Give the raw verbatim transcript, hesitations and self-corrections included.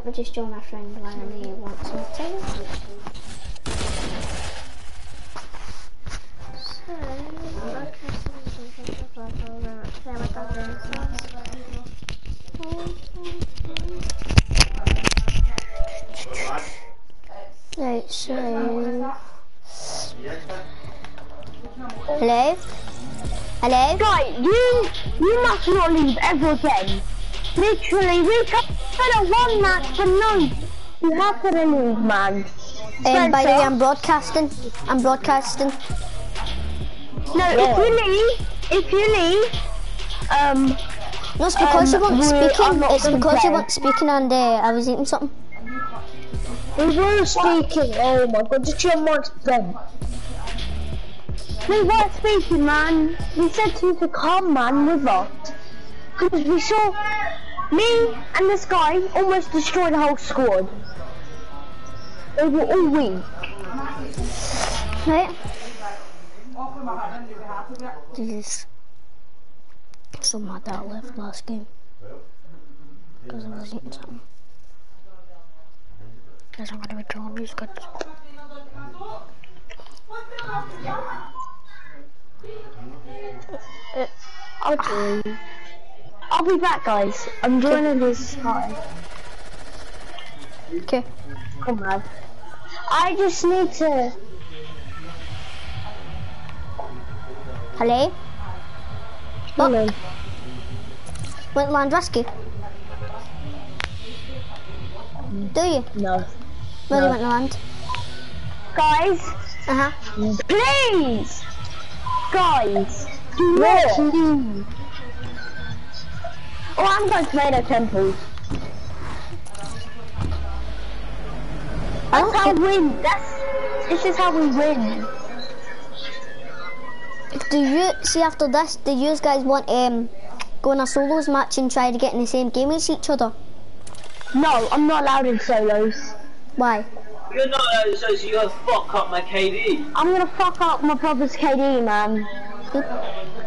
I'll just join my friend when he wants me to. So, right, so hello? Hello? Guys, you you must not leave ever again. Literally, we can't a one match for no. You have to leave, man. Um, by the way, I'm broadcasting. I'm broadcasting. No, yeah. if you leave, if you leave, um. No, it's because um, you weren't speaking. It's because play. you weren't speaking and uh, I was eating something. We were speaking. Oh my god, did you want them? We weren't speaking, man. We said to you to come, man, with us. Because we saw me and this guy almost destroy the whole squad. They were all weak. Right. Jesus. So mad that I left last game. Because I was eating something. Guys, I'm going to withdraw these goods. Uh, okay. I'll be back, guys. I'm joining this party. Okay. Come on. I just need to. Hello? Hello. Want land rescue? Do you? No. Where do no. you want to land? Guys. Uh huh. Please. Guys. Do not leave. Oh, I'm going to tomato temples. That's how we win. That's. This is how we win. Do you see after this? Do you guys want um go in a solos match and try to get in the same game as each other? No, I'm not allowed in solos. Why? You're not allowed in solos, so you're gonna fuck up my K D. I'm gonna fuck up my brother's K D, man.